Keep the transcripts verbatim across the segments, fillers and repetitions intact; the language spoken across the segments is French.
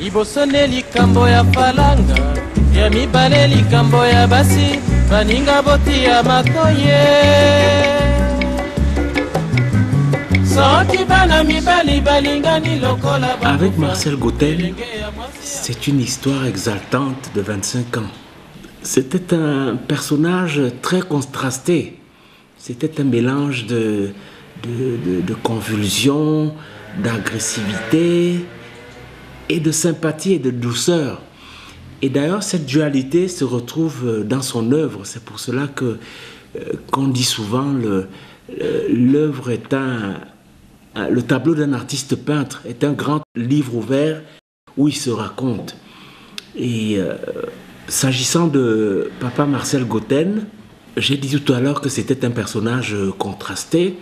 Ibosone likambo ya falanga ya mibale likambo ya basi baninga boti ya matoye Avec Marcel Gauten, c'est une histoire exaltante de vingt-cinq ans. C'était un personnage très contrasté. C'était un mélange de, de, de, de convulsions, d'agressivité et de sympathie et de douceur. Et d'ailleurs, cette dualité se retrouve dans son œuvre. C'est pour cela que, qu'on dit souvent, le, l'œuvre est un... Le tableau d'un artiste peintre est un grand livre ouvert où il se raconte. Et euh, s'agissant de Papa Marcel Gauten, j'ai dit tout à l'heure que c'était un personnage contrasté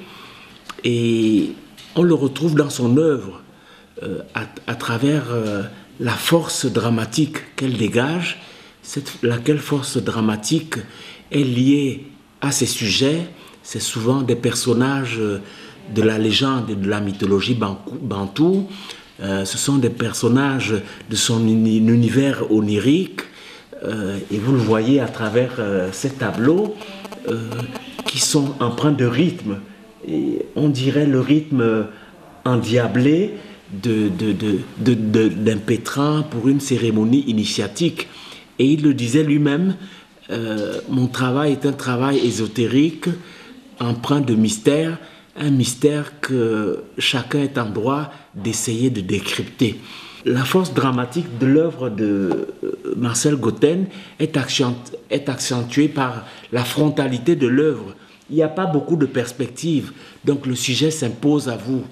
et on le retrouve dans son œuvre euh, à, à travers euh, la force dramatique qu'elle dégage, cette, laquelle force dramatique est liée à ses sujets. C'est souvent des personnages de la légende et de la mythologie bantou. Euh, ce sont des personnages de son univers onirique. Euh, et vous le voyez à travers euh, ces tableaux euh, qui sont empreints de rythme. Et on dirait le rythme endiablé de, de, de, de, de, d'un pétrin pour une cérémonie initiatique. Et il le disait lui-même, euh, mon travail est un travail ésotérique, empreint de mystère, un mystère que chacun est en droit d'essayer de décrypter. La force dramatique de l'œuvre de Marcel Gauten est accentuée par la frontalité de l'œuvre. Il n'y a pas beaucoup de perspectives, donc le sujet s'impose à vous.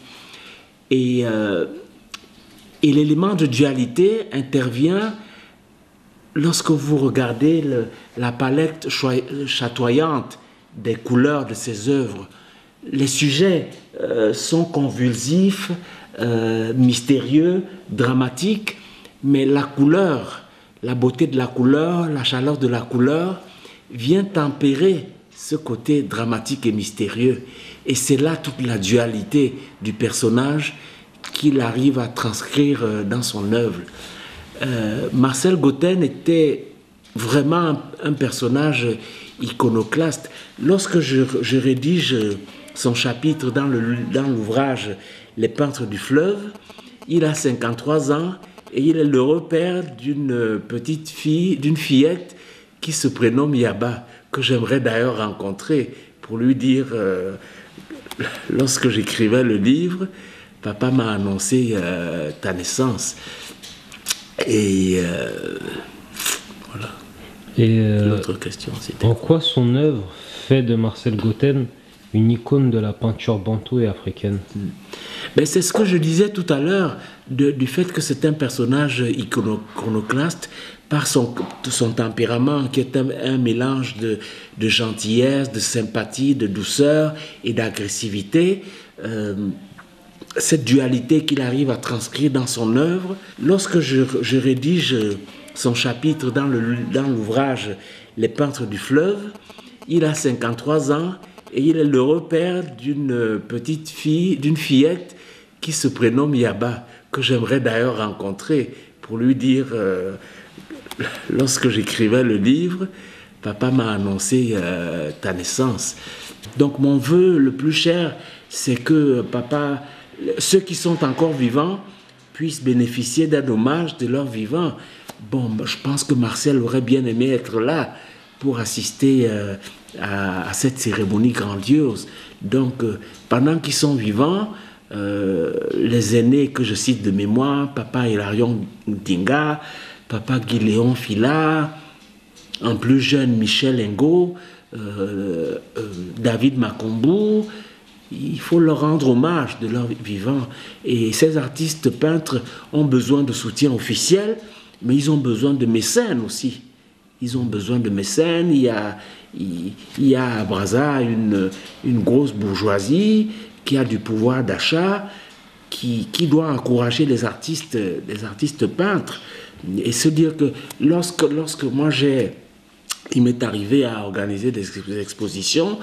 Et, euh, et l'élément de dualité intervient lorsque vous regardez le, la palette chatoyante des couleurs de ses œuvres. Les sujets euh, sont convulsifs, euh, mystérieux, dramatiques, mais la couleur, la beauté de la couleur, la chaleur de la couleur vient tempérer ce côté dramatique et mystérieux. Et c'est là toute la dualité du personnage qu'il arrive à transcrire dans son œuvre. Euh, Marcel Gauten était vraiment un, un personnage iconoclaste. Lorsque je, je rédige son chapitre dans, le, dans l'ouvrage Les peintres du fleuve, il a cinquante-trois ans et il est le repère d'une petite fille, d'une fillette qui se prénomme Yaba, que j'aimerais d'ailleurs rencontrer pour lui dire, euh, lorsque j'écrivais le livre, papa m'a annoncé euh, ta naissance. Et euh, voilà. Et euh, l'autre question, c'était en quoi son œuvre fait de Marcel Gauten une icône de la peinture bantou et africaine? Ben, c'est ce que je disais tout à l'heure, de, du fait que c'est un personnage iconoclaste par son, son tempérament qui est un, un mélange de, de gentillesse, de sympathie, de douceur et d'agressivité. Euh, cette dualité qu'il arrive à transcrire dans son œuvre. Lorsque je, je rédige son chapitre dans, le, dans l'ouvrage Les peintres du fleuve, il a cinquante-trois ans et il est le repère d'une petite fille, d'une fillette qui se prénomme Yaba, que j'aimerais d'ailleurs rencontrer pour lui dire, euh, lorsque j'écrivais le livre, papa m'a annoncé euh, ta naissance. Donc mon vœu le plus cher, c'est que papa, ceux qui sont encore vivants puissent bénéficier d'un hommage de leur vivant. Bon, je pense que Marcel aurait bien aimé être là pour assister euh, à, à cette cérémonie grandiose. Donc, euh, pendant qu'ils sont vivants, euh, les aînés que je cite de mémoire, papa Hilarion Dinga, papa Guy-Léon Fila, en plus jeune Michel Ngo, euh, euh, David Makombu, il faut leur rendre hommage de leur vivant. Et ces artistes peintres ont besoin de soutien officiel, mais ils ont besoin de mécènes aussi. Ils ont besoin de mécènes. Il y a, il, il y a à Brazza une, une grosse bourgeoisie qui a du pouvoir d'achat, qui, qui doit encourager les artistes, les artistes peintres. Et se dire que lorsque, lorsque moi j'ai... il m'est arrivé à organiser des expositions,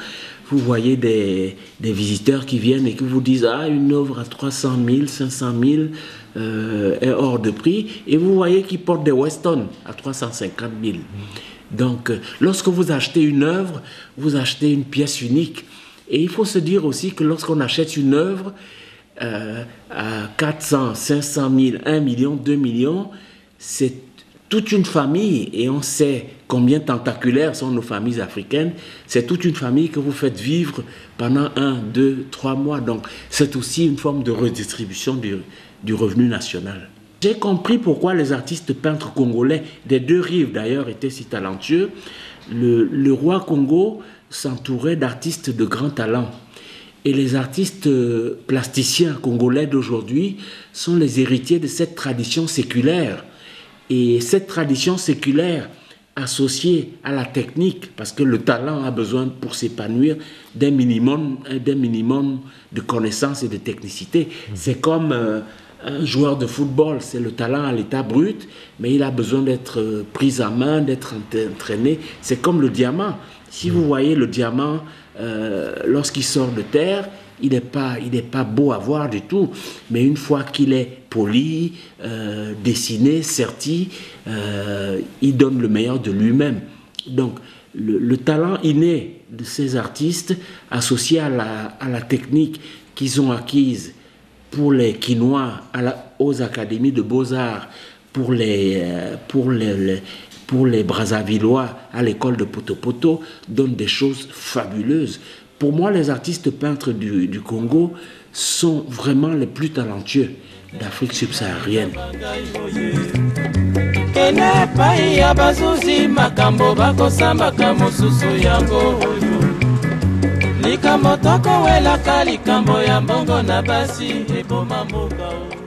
vous voyez des, des visiteurs qui viennent et qui vous disent « Ah, une œuvre à trois cent mille, cinq cent mille euh, est hors de prix. » Et vous voyez qu'ils portent des Weston à trois cent cinquante mille. Donc, euh, lorsque vous achetez une œuvre, vous achetez une pièce unique. Et il faut se dire aussi que lorsqu'on achète une œuvre euh, à quatre cents, cinq cent mille, un million, deux millions, c'est toute une famille, et on sait combien tentaculaires sont nos familles africaines, c'est toute une famille que vous faites vivre pendant un, deux, trois mois. Donc c'est aussi une forme de redistribution du, du revenu national. J'ai compris pourquoi les artistes peintres congolais, des deux rives d'ailleurs, étaient si talentueux. Le, le roi Congo s'entourait d'artistes de grand talent. Et les artistes plasticiens congolais d'aujourd'hui sont les héritiers de cette tradition séculaire. Et cette tradition séculaire associée à la technique, parce que le talent a besoin pour s'épanouir d'un minimum, d'un minimum de connaissances et de technicité. C'est comme euh, un joueur de football, c'est le talent à l'état brut, mais il a besoin d'être pris en main, d'être entraîné. C'est comme le diamant. Si vous voyez le diamant, euh, lorsqu'il sort de terre, il n'est pas, il n'est pas beau à voir du tout, mais une fois qu'il est poli, euh, dessiné, serti, euh, il donne le meilleur de lui-même. Donc, le, le talent inné de ces artistes, associé à la, à la technique qu'ils ont acquise pour les Quinois, à la, aux académies de beaux-arts, pour les, euh, pour les, les pour les Brazzavillois à l'école de Poto-Poto, donne des choses fabuleuses. Pour moi, les artistes peintres du, du Congo sont vraiment les plus talentueux d'Afrique subsaharienne. Likambo toko welaka likambo ya mbongo na basi eboma mboka.